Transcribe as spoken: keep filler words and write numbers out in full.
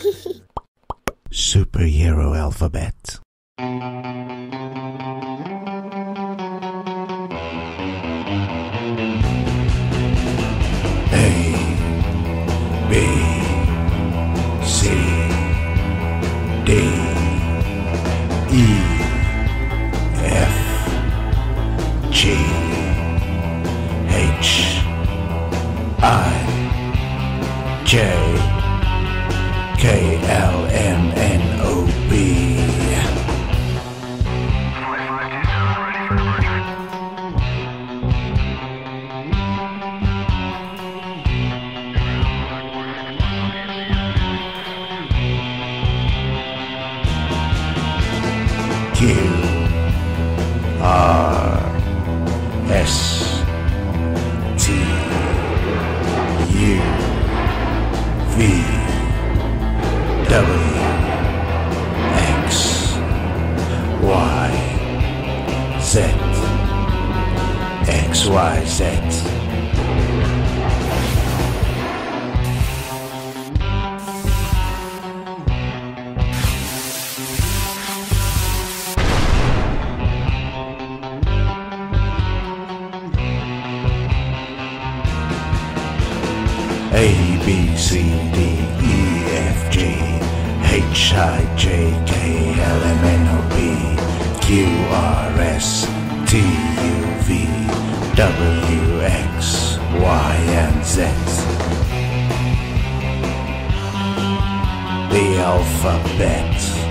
Superhero alphabet. A, B, C, D, E, F, G, H, I, J, K, L, M, N, O, P. Q, R, S, T, U, V, W, X, Y, Z, X, Y, Z. A, B, C, D, E, F, G, H, I, J, K, L, M, N, O, P, Q, R, S, T, U, V, W, X, Y, and Z. The alphabet.